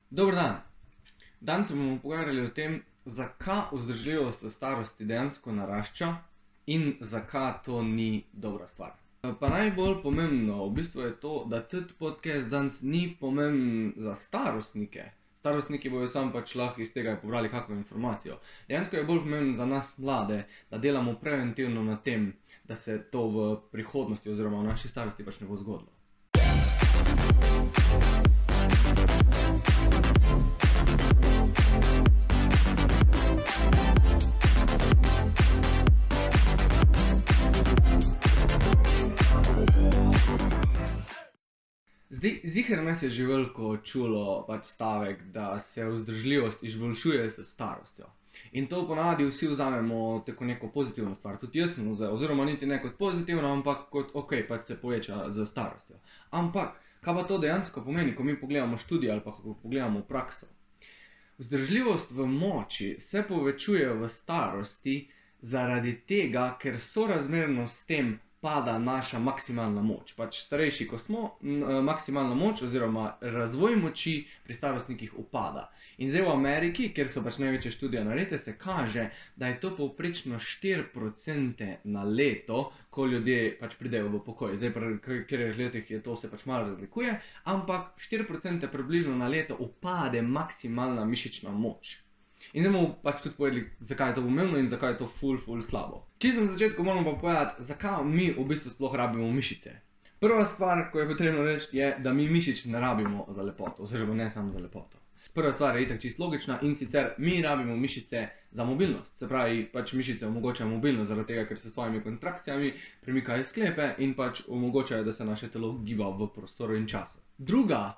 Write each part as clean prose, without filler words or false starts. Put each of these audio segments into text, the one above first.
Dober dan. Danes se bomo pogovarjali o tem, zakaj vzdržljivost v starosti dejansko narašča in zakaj to ni dobra stvar. Pa najbolj pomembno v bistvu je to, da tudi podcast danes ni pomemben za starostnike. Starostniki bojo sam pač lahko iz tega pobrali kakšno informacijo. Dejansko je bolj pomemben za nas mlade, da delamo preventivno na tem, da se to v prihodnosti oziroma v naši starosti pač ne bo zgodilo. Zdaj, ziher nas je že veliko čulo pač stavek, da se vzdržljivost izboljšuje s starostjo. In to ponavadi vsi vzamemo tako neko pozitivno stvar. Tudi jaz sem vzel, oziroma niti ne kot pozitivno, ampak kot ok, pač se poveča z starostjo. Ampak, kaj pa to dejansko pomeni, ko mi pogledamo študije ali pa ko pogledamo prakso? Vzdržljivost v moči se povečuje v starosti zaradi tega, ker sorazmerno s tem pada naša maksimalna moč. Pač starejši, ko smo, maksimalna moč oziroma razvoj moči pri starostnikih upada. In zdaj v Ameriki, kjer so pač največje študije narejene, se kaže, da je to povprečno 4% na leto, ko ljudje pač pridejo v pokoj. Zdaj, pri katerih letih je to se pač malo razlikuje, ampak 4% približno na leto upade maksimalna mišična moč. In zdaj bomo pač tudi povedali, zakaj je to pomembno in zakaj je to ful slabo. Čisto na začetku moramo pa povedati, zakaj mi v bistvu sploh rabimo mišice. Prva stvar, ko je potrebno reči, je, da mi mišic ne rabimo za lepoto, oziroma ne samo za lepoto. Prva stvar je itak čisto logična in sicer mi rabimo mišice za mobilnost. Se pravi, pač mišice omogočajo mobilnost zaradi tega, ker se s svojimi kontrakcijami premikajo sklepe in pač omogočajo, da se naše telo giba v prostoru in času. Druga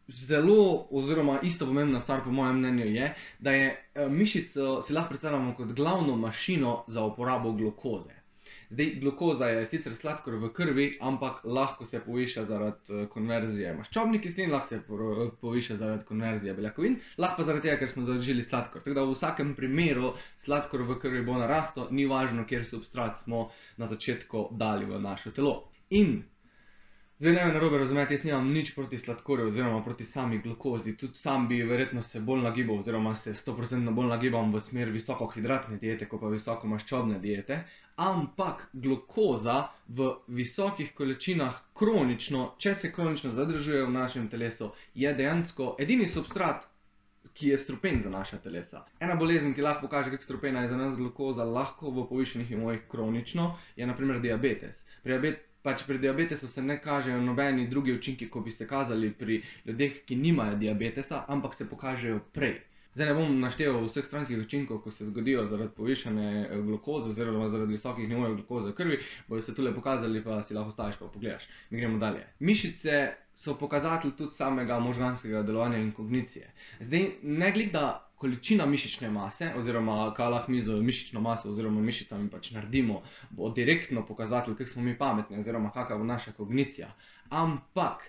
zelo oziroma isto pomembna stvar po mojem mnenju je, da je mišico si lahko predstavljamo kot glavno mašino za uporabo glukoze. Zdaj, glukoza je sicer sladkor v krvi, ampak lahko se poviša zaradi konverzije maščobnih kislin, lahko se poviša zaradi konverzije beljakovin, lahko pa zaradi tega, ker smo zaužili sladkor. Tako da v vsakem primeru sladkor v krvi bo narastel, ni važno, kjer substrat smo na začetku dali v naše telo. In zdaj ne me narobe razumeti, jaz nimam nič proti sladkorju oziroma proti sami glukozi. Tudi sam bi verjetno se bolj nagibal oziroma se 100% bolj nagibam v smer visokohidratne diete, kot pa visokomaščobne diete. Ampak glukoza v visokih količinah kronično, če se kronično zadržuje v našem telesu, je dejansko edini substrat, ki je strupen za naša telesa. Ena bolezen, ki lahko pokaže, kako strupena je za nas glukoza lahko v povišenih nivojih kronično, je na primer diabetes. Pri diabetesu se ne kažejo nobeni drugi učinki, ko bi se kazali pri ljudeh, ki nimajo diabetesa, ampak se pokažejo prej. Zdaj ne bom našteval vseh stranskih učinkov, ko se zgodijo zaradi povišane glukoze oziroma zaradi visokih nivojev glukoze v krvi, bojo se tule pokazali, pa si lahko staviš pa pogledaš. Mi gremo dalje. Mišice so pokazatelj tudi samega možganskega delovanja in kognicije. Zdaj, ne glede da količina mišične mase, oziroma kaj lahko mi z mišično maso oziroma mišicami pač naredimo, bo direktno pokazatelj, kako smo mi pametni oziroma kakva bo naša kognicija. Ampak,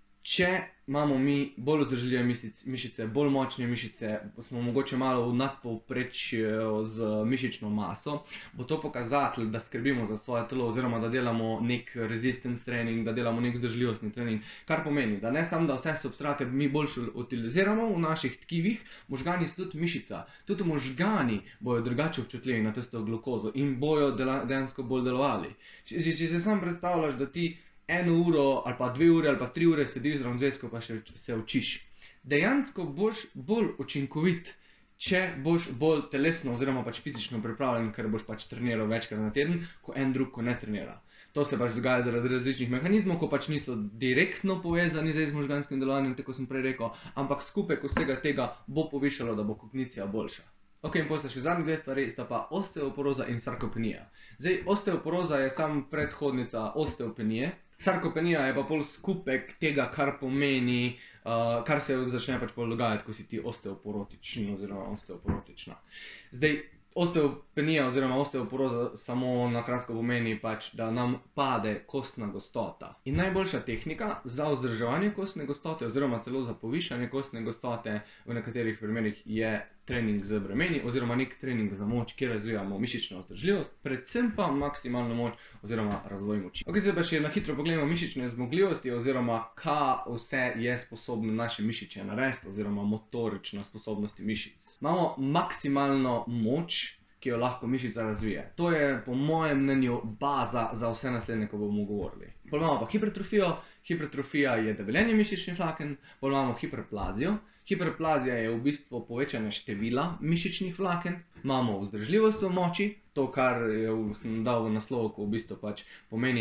če imamo mi bolj vzdržljive mišice, bolj močne mišice, smo mogoče malo v nadpovprečju z mišično maso, bo to pokazatelj, da skrbimo za svoje telo oziroma da delamo nek resistance trening, da delamo nek vzdržljivostni trening, kar pomeni, da ne samo, da vse substrate mi boljše utiliziramo v naših tkivih, možgani so tudi mišica. Tudi možgani bojo drugače občutljivi na tisto glukozo in bojo dejansko bolj delovali. Če se sam predstavljaš, da ti 1 uro ali pa 2 ure ali pa 3 ure sediš zraven zvezko pa še se učiš. Dejansko boš bolj učinkovit, če boš bolj telesno oziroma pač fizično pripravljen, ker boš pač treniral večkrat na teden, ko en drug, ko ne trenira. To se pač dogaja zaradi različnih mehanizmov, ko pač niso direktno povezani z možganskim delovanjem, tako sem prej rekel, ampak skupek vsega tega bo povišalo, da bo kognicija boljša. Ok, in potem še zadnji dve stvari, sta pa osteoporoza in sarkopenija. Zdaj, osteoporoza je samo predhodnica osteopenije, sarkopenija je pa pol skupek tega, kar pomeni, kar se začne pač pol dogajati, ko si ti osteoporotičen oziroma osteoporotična. Zdaj, osteopenija oziroma osteoporoza samo na kratko pomeni pač, da nam pade kostna gostota. In najboljša tehnika za vzdrževanje kostne gostote oziroma celo za povišanje kostne gostote v nekaterih primerih je trening z bremeni oziroma nek trening za moč, kjer razvijamo mišično vzdržljivost, predvsem pa maksimalno moč oziroma razvoj moči. Ok, zdaj pa še na hitro pogledamo mišične zmogljivosti oziroma kaj vse je sposobno naše mišice narediti oziroma motorične sposobnosti mišic. Imamo maksimalno moč, ki jo lahko mišica razvije. To je po mojem mnenju baza za vse naslednje, ko bomo govorili. Potem imamo pa hipertrofijo. Hipertrofija je debeljenje mišičnih vlaken, potem imamo hiperplazijo. Hiperplazija je v bistvu povečanje števila mišičnih vlaken. Imamo vzdržljivost v moči, to kar sem dal v naslov, ko v bistvu pač pomeni,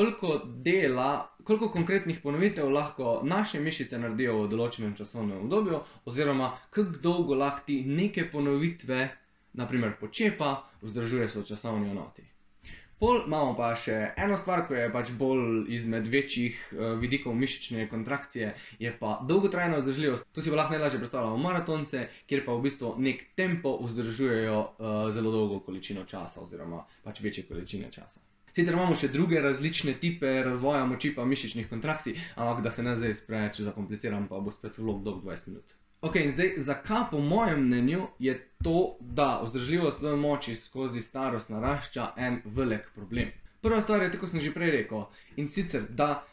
koliko konkretnih ponovitev lahko naše mišice naredijo v določenem časovnem obdobju, oziroma kako dolgo lahko ti neke ponovitve, naprimer počepa, vzdržuješ v časovni enoti. Pol imamo pa še eno stvar, ko je pač bolj izmed večjih vidikov mišične kontrakcije, je pa dolgotrajna vzdržljivost. Tu si pa lahko najlažje predstavljamo maratonce, kjer pa v bistvu nek tempo vzdržujejo zelo dolgo količino časa oziroma pač večje količine časa. Sicer imamo še druge različne tipe razvoja moči pa mišičnih kontrakcij, ampak da se ne zdaj preveč zakompliciram, pa bo spet vlog dolg 20 minut. Ok, in zdaj, zakaj po mojem mnenju je to, da vzdržljivost v moči skozi starost narašča en velik problem? Prva stvar je, tako sem že prej rekel, in sicer, da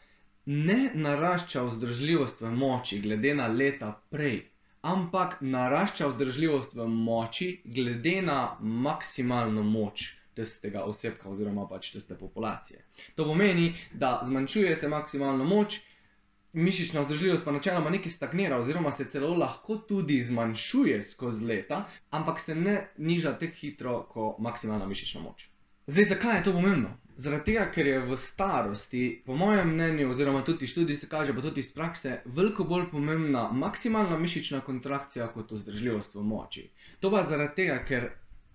ne narašča vzdržljivost v moči glede na leta prej, ampak narašča vzdržljivost v moči glede na maksimalno moč tistega osebka oziroma pač tiste populacije. To pomeni, da zmanjšuje se maksimalno moč, mišična vzdržljivost pa načeloma nekaj stagnira oziroma se celo lahko tudi zmanjšuje skozi leta, ampak se ne niža tako hitro kot maksimalna mišična moč. Zdaj, zakaj je to pomembno? Zaradi tega, ker je v starosti, po mojem mnenju, oziroma tudi študij se kaže, pa tudi iz prakse, veliko bolj pomembna maksimalna mišična kontrakcija kot vzdržljivost v moči. To pa zaradi tega, ker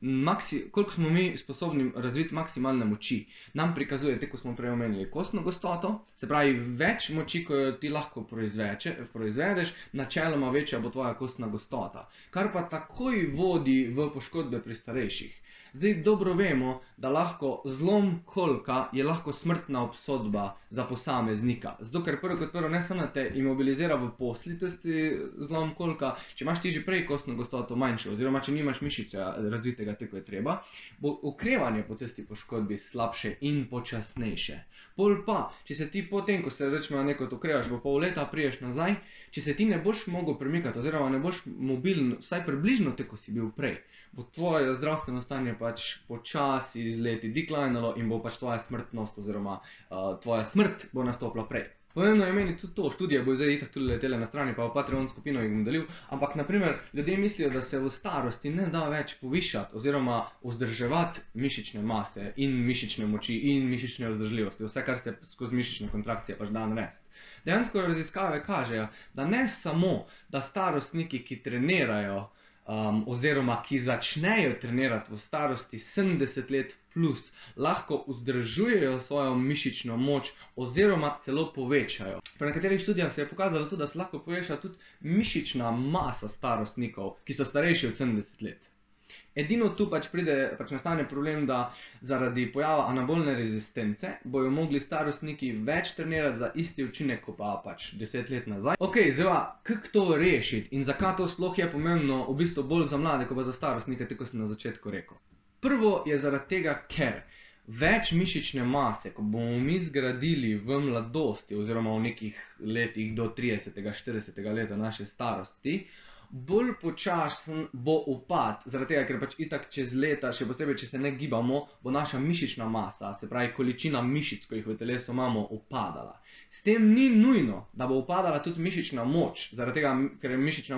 koliko smo mi sposobni razviti maksimalne moči, nam prikazuje, tako smo prej omenili, kostno gostoto, se pravi, več moči, ko jo ti lahko proizvedeš, načeloma večja bo tvoja kostna gostota, kar pa takoj vodi v poškodbe pri starejših. Zdaj dobro vemo, da lahko zlom kolka je lahko smrtna obsodba za posameznika. Zato, ker prvo kot prvo ne samo te imobilizira v posli, tisti zlom kolka, če imaš ti že prej kostno gostoto manjšo, oziroma če nimaš mišice razvitega tako je treba, bo okrevanje po tisti poškodbi slabše in počasnejše. Pol pa, če se ti potem, ko se rečemo nekaj okrevaš, v pol leta priješ nazaj, če se ti ne boš mogel premikati, oziroma ne boš mobilen, vsaj približno tako si bil prej, bo tvoje zdravstveno stanje pač počasi z leti deklinalo in bo pač tvoja smrtnost oziroma tvoja smrt bo nastopila prej. Pomembno je meni tudi to, študije bo zdaj itak tudi letele na strani, pa v Patreon skupino jih bom delil, ampak naprimer ljudje mislijo, da se v starosti ne da več povišati oziroma vzdrževati mišične mase in mišične moči in mišične vzdržljivosti, vse kar se skozi mišične kontrakcije pač da narediti. Dejansko raziskave kažejo, da ne samo, da starostniki, ki trenirajo oziroma ki začnejo trenirati v starosti 70 let plus, lahko vzdržujejo svojo mišično moč oziroma celo povečajo. Pri nekaterih študijah se je pokazalo tudi, da se lahko poveča tudi mišična masa starostnikov, ki so starejši od 70 let. Edino tu pač nastane problem, da zaradi pojava anabolne rezistence bojo mogli starostniki več trenirati za isti učinek, kot pa pač 10 let nazaj. Ok, zdaj, kako to rešiti in zakaj to sploh je pomembno, v bistvu bolj za mlade, kot pa za starostnike, tako sem na začetku rekel. Prvo je zaradi tega, ker več mišične mase, ko bomo mi zgradili v mladosti oziroma v nekih letih do 30-40 leta naše starosti, bolj počasen bo upad, zaradi tega, ker pač itak čez leta, še posebej, če se ne gibamo, bo naša mišična masa, se pravi količina mišic, ko jih v telesu imamo, upadala. S tem ni nujno, da bo upadala tudi mišična moč, zaradi tega, ker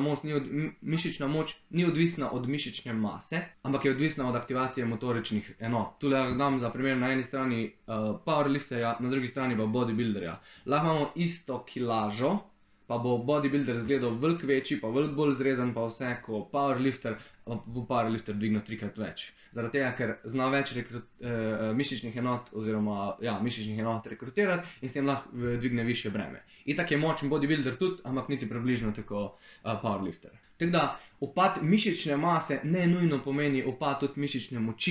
mišična moč ni odvisna od mišične mase, ampak je odvisna od aktivacije motoričnih enot. Tule dam za primer na eni strani powerlifterja, na drugi strani pa bodybuilderja. Lahko imamo isto kilažo, pa bo bodybuilder izgledal veliko večji, pa veliko bolj zrezan, pa vse, ko powerlifter, bo powerlifter dvignil 3-krat več. Zaradi tega, ker zna več mišičnih enot rekrutirati in s tem lahko dvigne višje breme. Itak je močen bodybuilder tudi, ampak niti približno tako powerlifter. Tako da, upad mišične mase ne nujno pomeni upad tudi mišične moči.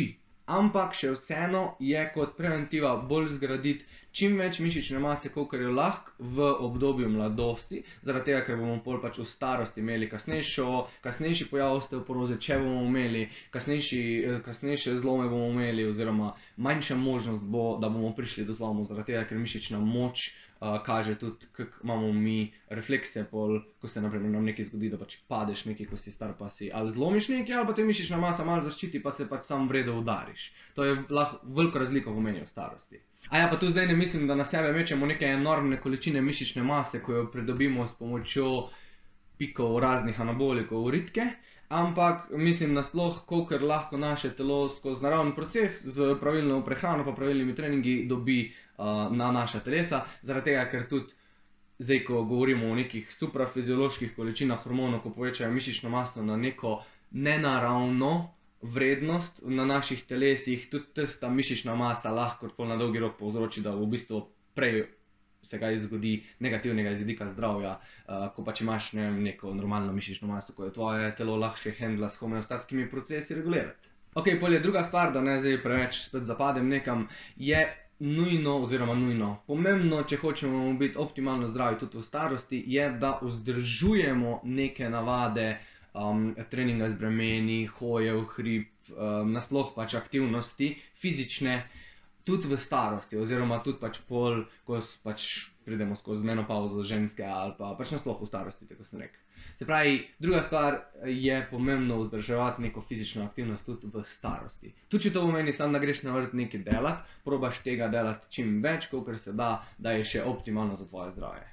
ampak še vseeno je kot preventiva bolj zgraditi čim več mišične mase, kolikor je lahko v obdobju mladosti, zaradi tega, ker bomo pol pač v starosti imeli kasnejši pojav osteoporoze, če bomo imeli kasnejše zlome bomo imeli, oziroma manjša možnost bo, da bomo prišli do zlomov, zaradi tega, ker mišična moč kaže tudi, kako imamo mi reflekse, ko se naprimer nam nekaj zgodi, da pač padeš nekaj, ko si star, pa si ali zlomiš nekaj, ali pa te mišična masa malo zaščiti, pa se pač sam vredo udariš. To je lahko veliko razliko pomeni v starosti. A ja, pa tu zdaj ne mislim, da na sebe mečemo neke enormne količine mišične mase, ko jo pridobimo s pomočjo pikov raznih anabolikov v ritke, ampak mislim nasploh, kolikor lahko naše telo skozi naravni proces z pravilno prehrano pa pravilnimi treningi dobi na naša telesa, zaradi tega, ker tudi zdaj, ko govorimo o nekih suprafizioloških količinah hormonov, ko povečajo mišično maso na neko nenaravno vrednost na naših telesih, tudi tista mišična masa lahko na dolgi rok povzroči, da v bistvu prej se kaj zgodi negativnega iz vidika zdravja, ko pač imaš neko normalno mišično maso, ko je tvoje telo lahko še hendla s homeostatskimi procesi regulirati. Ok, pol je druga stvar, da ne zdaj preveč spet zapadem nekam, je pomembno, če hočemo biti optimalno zdravi tudi v starosti, je, da vzdržujemo neke navade treninga z bremeni, hoje v hrib, nasploh pač aktivnosti fizične, tudi v starosti, oziroma tudi pač pol, ko pač pridemo skozi menopauzo ženske ali pa pač nasploh v starosti, tako sem rekel. Se pravi, druga stvar je pomembno vzdrževati neko fizično aktivnost tudi v starosti. Tudi če to pomeni samo, da greš na vrt nekaj delati, probaš tega delati čim več, kolikor se da, da je še optimalno za tvoje zdravje.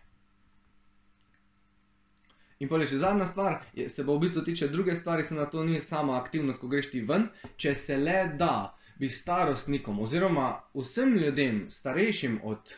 In potem še zadnja stvar, se bo v bistvu tiče druge stvari, se na to ni sama aktivnost, ko greš ti ven, če se le da, bi starostnikom oziroma vsem ljudem starejšim od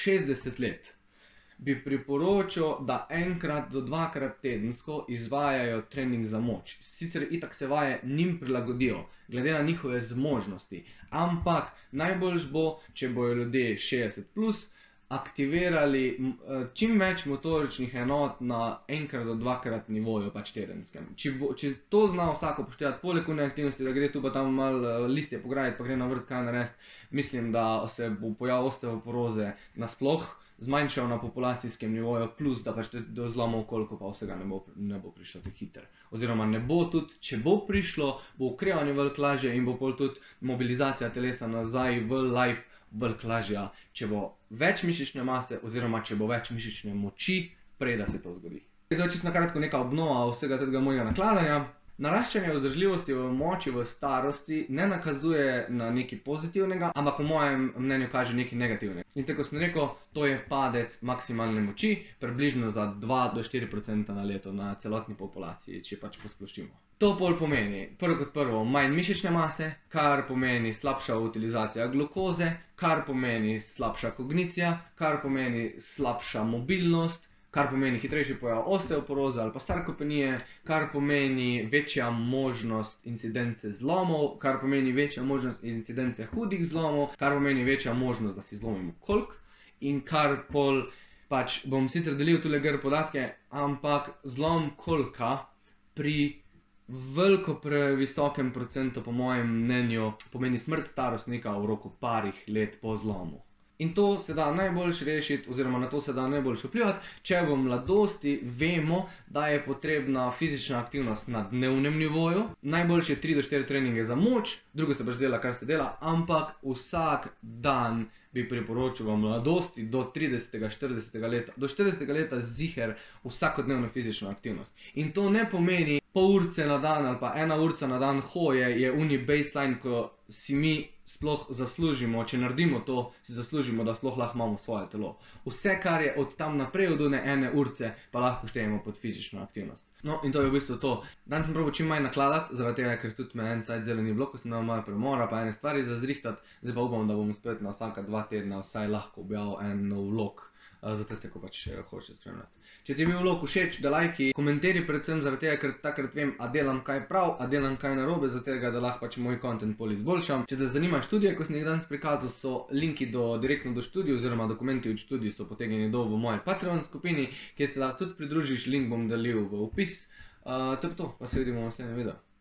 60 let, bi priporočil, da enkrat do dvakrat tedensko izvajajo trening za moč. Sicer itak se vaje njim prilagodijo, glede na njihove zmožnosti, ampak najboljš bo, če bojo ljudje 60+, aktivirali čim več motoričnih enot na enkrat do dvakrat nivoju pač tedenskem. Če to zna vsako upoštevati, poleg une aktivnosti, da gre tu pa tam malo listje pograditi, pa gre na vrt kaj narediti, mislim, da se bo pojav osteoporoze nasploh zmanjšal na populacijskem nivoju, plus da pač do zlomov koliko pa vsega ne bo prišlo tako hitro. Oziroma ne bo tudi, če bo prišlo, bo okrevanje veliko lažje in bo pol tudi mobilizacija telesa nazaj v life veliko lažja, če bo več mišične mase oziroma če bo več mišične moči, prej da se to zgodi. Zdaj čisto na kratko neka obnova vsega tega mojega nakladanja. Naraščanje vzdržljivosti v moči v starosti ne nakazuje na nekaj pozitivnega, ampak po mojem mnenju kaže nekaj negativnega. In tako sem rekel, to je padec maksimalne moči, približno za 2 do 4% na leto na celotni populaciji, če pač posplošimo. To pol pomeni, prvo kot prvo, manj mišične mase, kar pomeni slabša utilizacija glukoze, kar pomeni slabša kognicija, kar pomeni slabša mobilnost, kar pomeni hitrejši pojav osteoporoze ali pa sarkopenije, kar pomeni večja možnost incidence zlomov, kar pomeni večja možnost incidence hudih zlomov, kar pomeni večja možnost, da si zlomimo kolk in kar pol, pač bom sicer delil tule gor podatke, ampak zlom kolka pri veliko previsokem procentu, po mojem mnenju, pomeni smrt starostnika v roku parih let po zlomu. In to se da najboljš rešiti, oziroma na to se da najboljš vplivati, če v mladosti vemo, da je potrebna fizična aktivnost na dnevnem nivoju. Najboljše 3 do 4 treninge za moč, drugo se pač dela, kar se dela, ampak vsak dan bi priporočil v mladosti do 30. 40. leta. Do 40. leta ziher vsakodnevno fizično aktivnost. In to ne pomeni pol urce na dan ali pa 1 urca na dan hoje, je uni baseline, ko si mi sploh zaslužimo, če naredimo to, si zaslužimo, da sploh lahko imamo svoje telo. Vse, kar je od tam naprej od une 1 urce, pa lahko štejemo pod fizično aktivnost. No, in to je v bistvu to. Dan sem probal čim manj nakladati, zaradi tega, ker tudi me en cajt zeleni blok, ko sem imel malo premora, pa ene stvari za zrihtati, zdaj pa upam, da bom spet na vsaka 2 tedna vsaj lahko objavil en nov vlog, za tiste, ko pač hočete spremljati. Če ti je bil vlog všeč, da lajki, komentiraj predvsem zaradi tega, ker takrat vem, a delam kaj prav, a delam kaj narobe, zaradi tega, da lahko pač moj content pol izboljšam. Če te zanima študije, ko sem jih danes prikazal, so linki direktno do študij oziroma dokumenti od študij so potegnjeni dol v moji Patreon skupini, kjer se lahko tudi pridružiš, link bom delil v opis. To je to, pa se vidimo v naslednjem videu.